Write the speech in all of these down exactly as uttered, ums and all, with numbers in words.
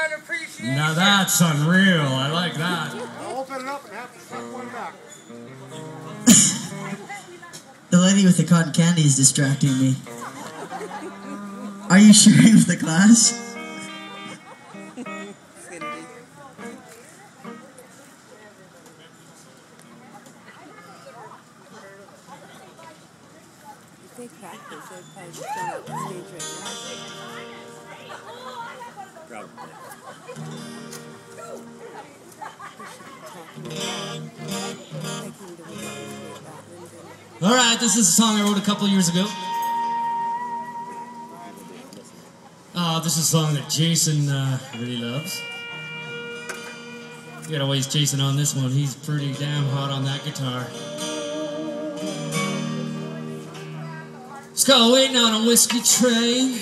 appreciation. Now that's unreal. I like that. I'll open it up and have to suck one back. The lady with the cotton candy is distracting me. Are you sharing with the class? If they practice, they'd probably just turn out the stage right now. Probably. All right, this is a song I wrote a couple years ago. Uh, this is a song that Jason uh, really loves. You gotta waste Jason on this one. He's pretty damn hot on that guitar. It's called Waiting on a Whiskey Train.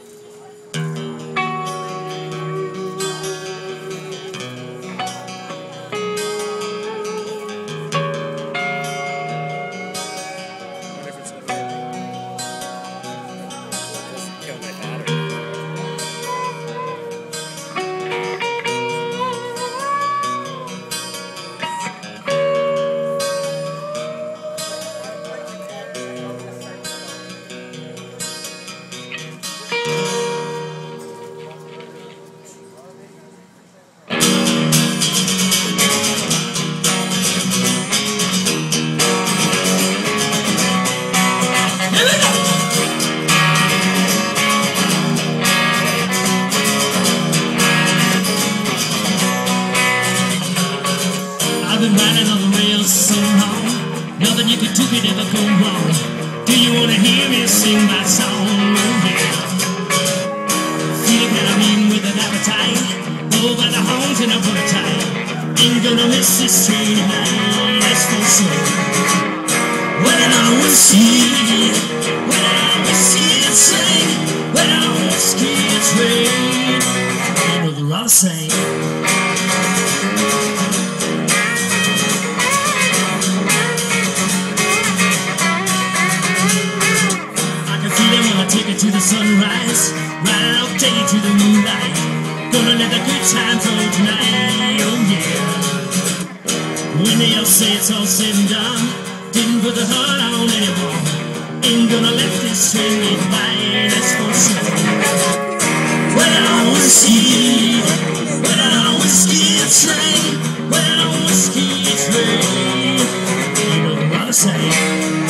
I've been riding on the rails so long, nothing you can do could ever go wrong. Do you wanna hear me sing my song? Oh yeah. Feel that I'm in with an appetite, go by the horns and I put it tight. Ain't gonna miss this train tonight, that's for sure. Waiting on a whiskey, waiting on a whiskey train, waiting on a whiskey train. You know the rock saying. Take it to the sunrise, ride out, take it to the moonlight. Gonna let the good times roll tonight, oh yeah. When they all say it's all said and done, didn't put the heart on anymore. Ain't gonna let this train get by, that's for sure. Waiting on a whiskey, waiting on a whiskey train, waiting on a whiskey train. You know what I say.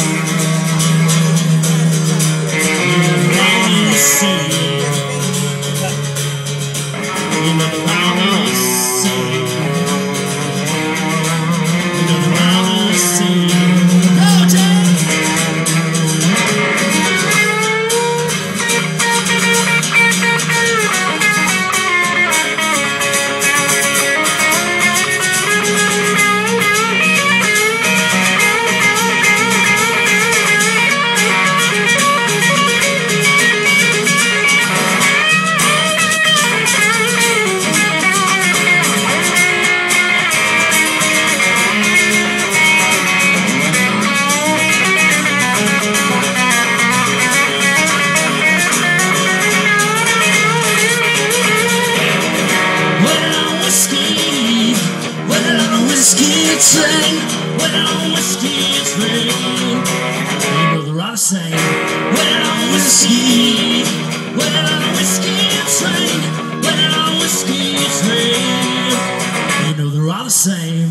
Train, waiting on a whiskey train. You know the rock saying, waiting on a whiskey, waiting on a whiskey train, waiting on a whiskey train. You know the rock saying.